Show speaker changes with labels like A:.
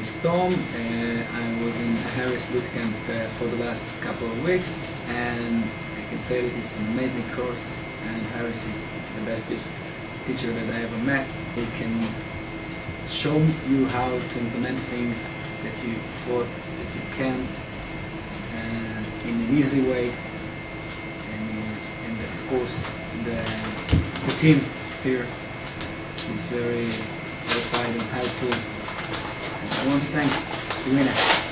A: is Tom. I was in Harith bootcamp for the last couple of weeks, and I can say that it's an amazing course, and Harith is the best teacher that I ever met. He can show you how to implement things that you thought that you can't in an easy way, and of course the team here is very qualified on how to. I want to thanks to WinNET.